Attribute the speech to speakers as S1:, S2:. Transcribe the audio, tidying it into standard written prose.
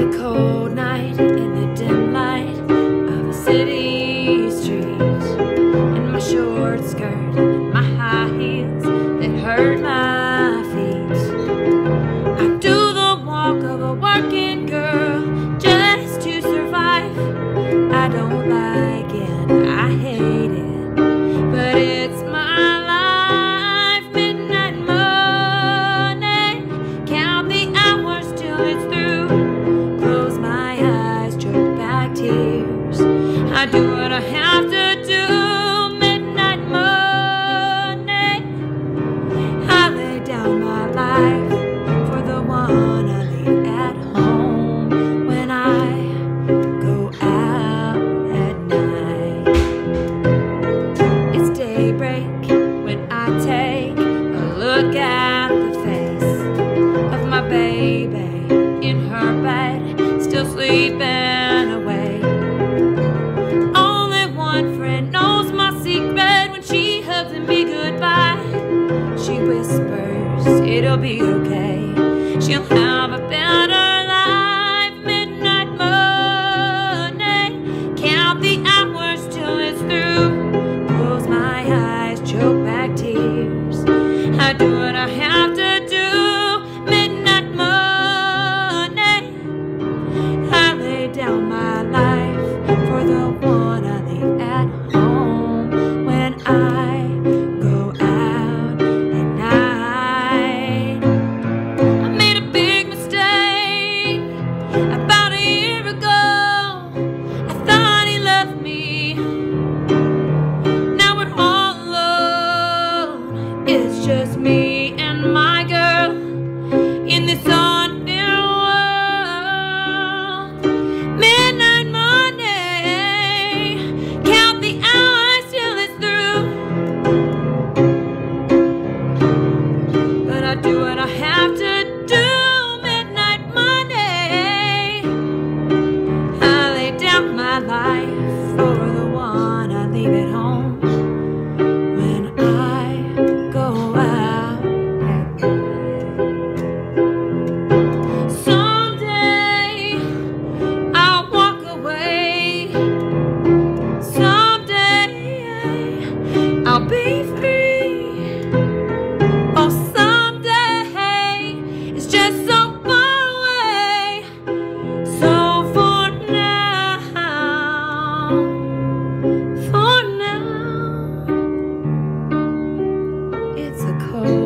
S1: cold night in the dim light of a city street, in my short skirt and my high heels that hurt my feet. I do the walk of a working girl just to survive. I don't like it, I hate it, but it's my life. Midnight money, count the hours till it's through. Close my eyes, choke back tears. I do what I have to do. Midnight money, I lay down my life for the one I leave at home when I go out at night. It's daybreak when I take a look at the face of my baby in her bed, still sleeping away. Only one friend knows my secret. When she hugs me goodbye, she whispers it'll be okay, she'll have a better life. Midnight money, count the hours till it's through. Close my eyes, choke back tears. I do what I have to do. Midnight money, I lay down my life for the one I leave at home when I go out at night. I made a big mistake about a year ago. I thought he loved me. Now we're all alone. It's just me and my girl in this unfair world. Midnight money, count the hours till it's through. But I do what I have to do. Midnight money, I lay down my life for the one I leave at home when I go out at night. Someday I'll walk away. Someday I'll be free. Oh, someday it's just so far away. So for now, it's a cold